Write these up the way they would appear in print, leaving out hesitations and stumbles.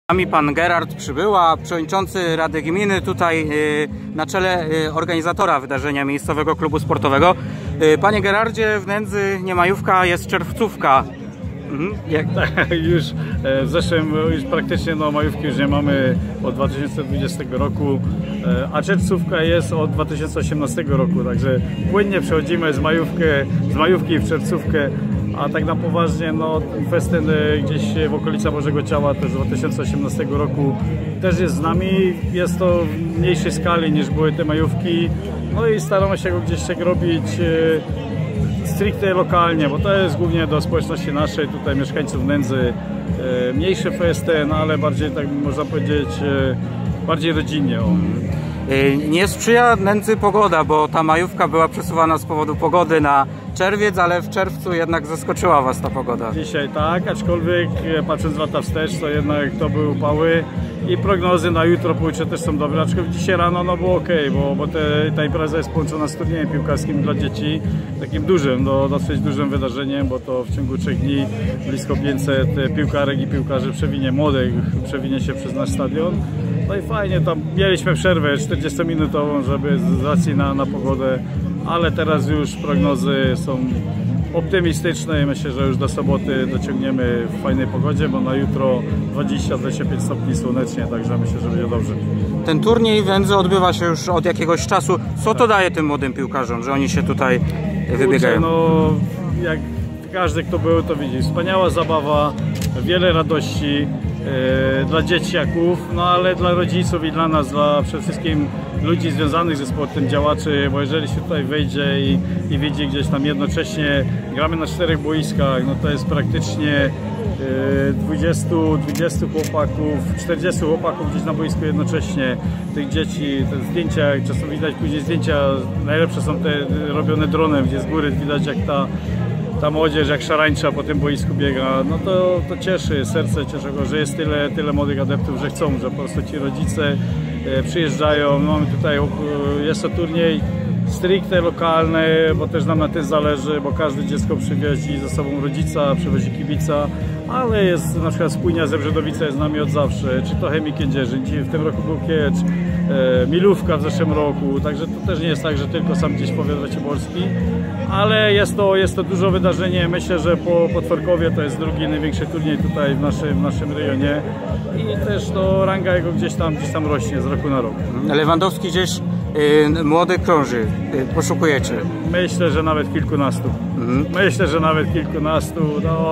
nami pan Gerard Przybyła, przewodniczący Rady Gminy, tutaj na czele organizatora wydarzenia miejscowego klubu sportowego. Panie Gerardzie, w Nędzy nie majówka, jest czerwcówka. Tak, już w zeszłym, już praktycznie majówki już nie mamy od 2020 roku, a czerwcówka jest od 2018 roku, także płynnie przechodzimy z majówki w czerwcówkę, a tak na poważnie festyn gdzieś w okolicach Bożego Ciała też z 2018 roku też jest z nami. Jest to w mniejszej skali niż były te majówki, no i staramy się go gdzieś tak robić stricte lokalnie, bo to jest głównie do społeczności naszej, tutaj mieszkańców Nędzy, mniejszy festyn, ale bardziej, tak można powiedzieć, bardziej rodzinnie. Nie sprzyja Nędzy pogoda, bo ta majówka była przesuwana z powodu pogody na czerwiec, ale w czerwcu jednak zaskoczyła Was ta pogoda. Dzisiaj tak, aczkolwiek patrząc lata wstecz, to jednak to były upały i prognozy na jutro, pojutrze też są dobre, aczkolwiek dzisiaj rano było ok, bo ta impreza jest połączona z turniejem piłkarskim dla dzieci, takim dużym, dosyć dużym wydarzeniem, bo to w ciągu 3 dni blisko 500 piłkarek i piłkarzy młodych przewinie się przez nasz stadion. No i fajnie, tam mieliśmy przerwę 40-minutową, żeby z racji na pogodę, ale teraz już prognozy są optymistyczne i myślę, że już do soboty dociągniemy w fajnej pogodzie, bo na jutro 20-25 stopni słonecznie, także myślę, że będzie dobrze. Ten turniej w Nędzy odbywa się już od jakiegoś czasu. Co to daje tym młodym piłkarzom, że oni się tutaj wybiegają? Jak każdy, kto był, to widzi. Wspaniała zabawa, wiele radości dla dzieciaków, ale dla rodziców i dla nas, dla przede wszystkim ludzi związanych ze sportem, działaczy, bo jeżeli się tutaj wejdzie i widzi gdzieś tam jednocześnie, gramy na 4 boiskach, to jest praktycznie 20 chłopaków, 40 chłopaków gdzieś na boisku jednocześnie, tych dzieci, te zdjęcia, czasem widać później zdjęcia, najlepsze są te robione dronem, gdzie z góry widać jak ta młodzież jak szarańcza po tym boisku biega, to cieszy, serce cieszy go, że jest tyle młodych adeptów, że chcą, że po prostu ci rodzice przyjeżdżają. Mamy tutaj, jest to turniej stricte lokalny, bo też nam na tym zależy, bo każde dziecko przywieźli ze sobą rodzica, przywozi kibica, ale jest na przykład Spójnia Zebrzedowice jest z nami od zawsze, czy to Chemii Kędzierzyn, w tym roku był Kiecz, Milówka w zeszłym roku, także to też nie jest tak, że tylko sam gdzieś powiat raciborski, ale jest to duże wydarzenie. Myślę, że po Tworkowie to jest drugi największy turniej tutaj w naszym rejonie i też ranga jego gdzieś tam rośnie z roku na rok. Lewandowski gdzieś młody krąży, poszukujecie? Myślę, że nawet kilkunastu. Myślę, że nawet kilkunastu.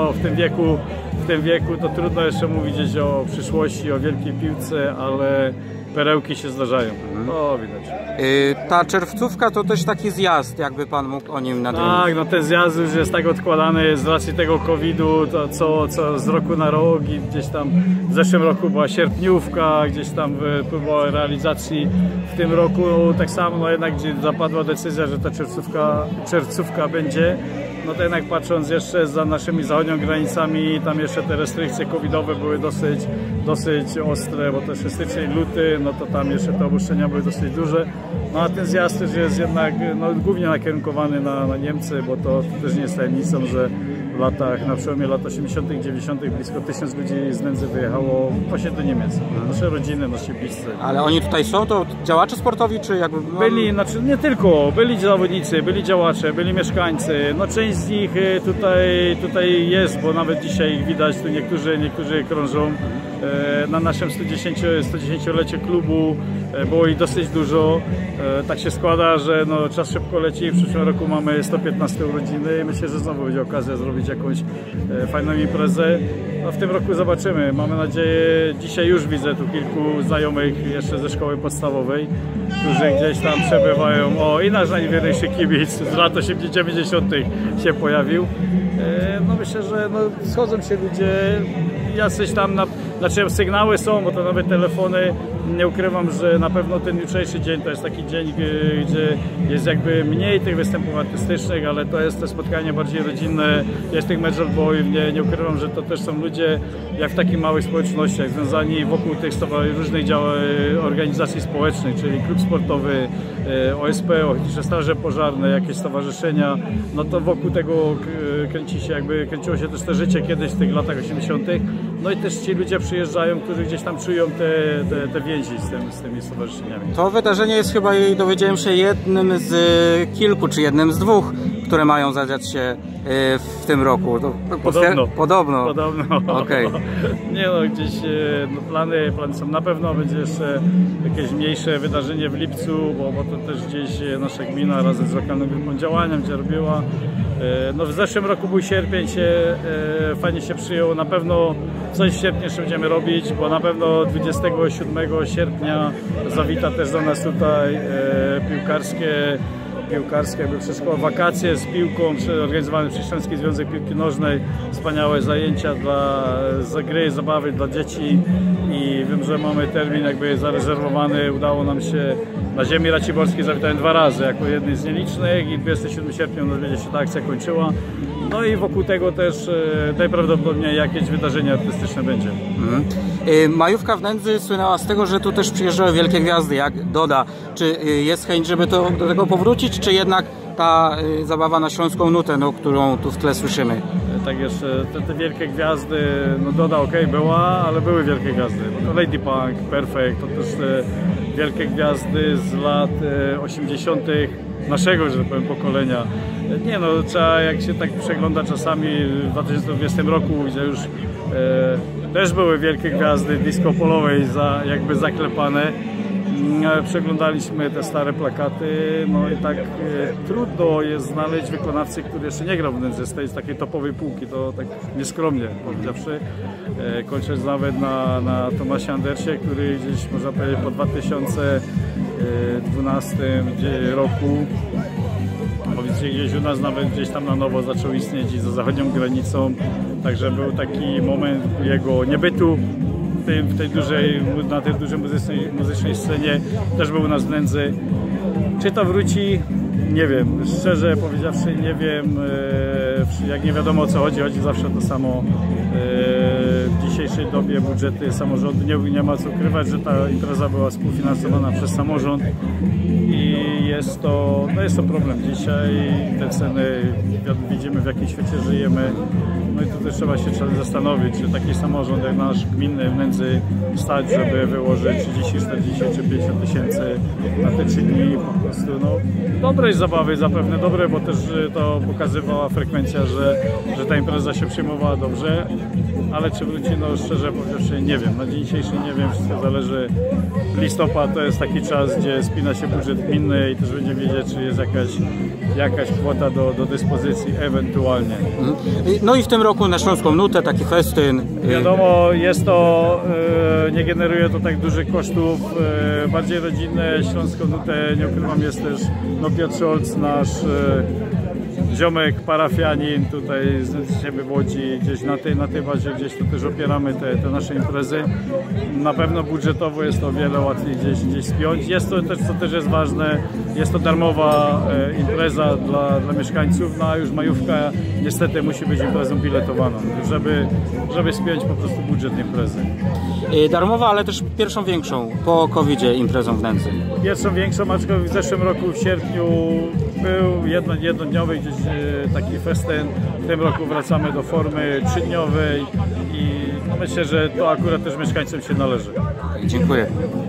W tym wieku to trudno jeszcze mówić o przyszłości, o wielkiej piłce, ale perełki się zdarzają. To widać. Ta czerwcówka to też taki zjazd, jakby Pan mógł o nim nadmienić. Tak, ten zjazd już jest tak odkładany z racji tego COVID-u, to co z roku na rok i gdzieś tam w zeszłym roku była sierpniówka, gdzieś tam próba realizacji w tym roku tak samo, jednak gdzie zapadła decyzja, że ta czerwcówka będzie. To jednak patrząc jeszcze za naszymi zachodnią granicami, tam jeszcze te restrykcje covidowe były dosyć ostre, bo też styczeń, luty, to tam jeszcze te obostrzenia były dosyć duże. A ten zjazd też jest jednak głównie nakierunkowany na Niemcy, bo to też nie jest tajemnicą, że na przełomie lat 80., 90. blisko 1000 ludzi z Nędzy wyjechało właśnie do Niemiec. Nasze rodziny, nasi bliscy. Ale oni tutaj są? To działacze sportowi, czy jakby... Byli, nie tylko, byli zawodnicy, byli działacze, byli mieszkańcy. Część z nich tutaj jest, bo nawet dzisiaj ich widać, tu niektórzy krążą. Na naszym 110-lecie klubu było ich dosyć dużo. Tak się składa, że czas szybko leci. W przyszłym roku mamy 115 urodziny i myślę, że znowu będzie okazja zrobić jakąś fajną imprezę. W tym roku zobaczymy. Mamy nadzieję, dzisiaj już widzę tu kilku znajomych jeszcze ze szkoły podstawowej, którzy gdzieś tam przebywają. I nasz najwierniejszy kibic z lat 90. się pojawił. Myślę, że schodzą się ludzie, jacyś tam, sygnały są, bo to nawet telefony, nie ukrywam, że na pewno ten jutrzejszy dzień to jest taki dzień, gdzie jest jakby mniej tych występów artystycznych, ale to jest to spotkanie bardziej rodzinne, jest tych medżel boyów, nie ukrywam, że to też są ludzie jak w takich małych społecznościach, związani wokół tych różnych organizacji społecznych, czyli klub sportowy, OSP, Ochotnicze Straże Pożarne, jakieś stowarzyszenia, to wokół tego kręciło się też to życie kiedyś w tych latach 80. No i też ci ludzie przyjeżdżają, którzy gdzieś tam czują te więzi z tymi stowarzyszeniami. To wydarzenie jest chyba, dowiedziałem się, jednym z kilku, czy jednym z dwóch, które mają zadziać się w tym roku. Podobno. Okej. Nie no, gdzieś plany są na pewno, będzie jeszcze jakieś mniejsze wydarzenie w lipcu, bo to też gdzieś nasza gmina razem z lokalną grupą działania będzie robiła. No w zeszłym roku był sierpień, fajnie się przyjął, na pewno coś w sierpniu jeszcze będziemy robić, bo na pewno 27 sierpnia zawita też do nas tutaj piłkarskie jakby wszystko, wakacje z piłką organizowane przez Śląski Związek Piłki Nożnej, wspaniałe zajęcia za gry, zabawy dla dzieci i wiem, że mamy termin jakby zarezerwowany, udało nam się na ziemi raciborskiej, zawitałem 2 razy jako jednej z nielicznych i 27 sierpnia będzie się ta akcja kończyła. No i wokół tego też najprawdopodobniej jakieś wydarzenie artystyczne będzie. Majówka w Nędzy słynęła z tego, że tu też przyjeżdżały wielkie gwiazdy, jak Doda. Czy jest chęć, żeby do tego powrócić, czy jednak ta zabawa na śląską nutę, no, którą tu w tle słyszymy? Tak jeszcze, te wielkie gwiazdy, no Doda była, ale były wielkie gwiazdy. No to Lady Punk, Perfect, to też wielkie gwiazdy z lat 80. naszego, że tak powiem, pokolenia. Nie no, trzeba, jak się tak przegląda czasami w 2020 roku, gdzie już też były wielkie gwiazdy disco polowej jakby zaklepane. Przeglądaliśmy te stare plakaty, no i tak trudno jest znaleźć wykonawcę, który jeszcze nie grał w Nędzy z tej takiej topowej półki, to tak nieskromnie powiedziawszy. Kończąc nawet na Tomasie Andersie, który gdzieś można powiedzieć po 2012 roku, gdzieś u nas nawet gdzieś tam na nowo zaczął istnieć i za zachodnią granicą, także był taki moment jego niebytu na tej dużej muzycznej scenie, też był u nas w Nędzy. Czy to wróci? Nie wiem, szczerze powiedziawszy nie wiem, jak nie wiadomo o co chodzi zawsze to samo. W dzisiejszej dobie budżety samorządu, nie ma co ukrywać, że ta impreza była współfinansowana przez samorząd i jest to problem dzisiaj, te ceny, widzimy w jakim świecie żyjemy, no i tu też trzeba się zastanowić, czy taki samorząd jak nasz gminny w Nędzy stać, żeby wyłożyć 30, 40 czy 50 tysięcy na te 3 dni, po prostu no, dobrej zabawy zapewne dobre, bo też to pokazywała frekwencja, że ta impreza się przyjmowała dobrze, ale czy wróci, no szczerze powiedziawszy nie wiem, na dzień dzisiejszy nie wiem, wszystko zależy. Listopad to jest taki czas, gdzie spina się budżet gminny i też będzie wiedzieć, czy jest jakaś kwota do dyspozycji ewentualnie. No i w tym roku na śląską nutę taki festyn. Wiadomo, jest to, nie generuje to tak dużych kosztów, bardziej rodzinne. Śląską nutę, nie ukrywam, jest też Piotr Scholz, nasz ziomek, parafianin tutaj z siebie w Łodzi, gdzieś na tej bazie gdzieś tu też opieramy te nasze imprezy. Na pewno budżetowo jest to o wiele łatwiej gdzieś spiąć. Jest to też, co też jest ważne, jest to darmowa impreza dla mieszkańców, no a już majówka niestety musi być imprezą biletowaną, żeby spiąć po prostu budżet imprezy. Darmowa, ale też pierwszą większą po COVID-zie imprezą w Nędzy. Pierwszą większą, aczkolwiek w zeszłym roku w sierpniu był jednodniowy gdzieś taki festyn. W tym roku wracamy do formy 3-dniowej i myślę, że to akurat też mieszkańcom się należy. Dziękuję.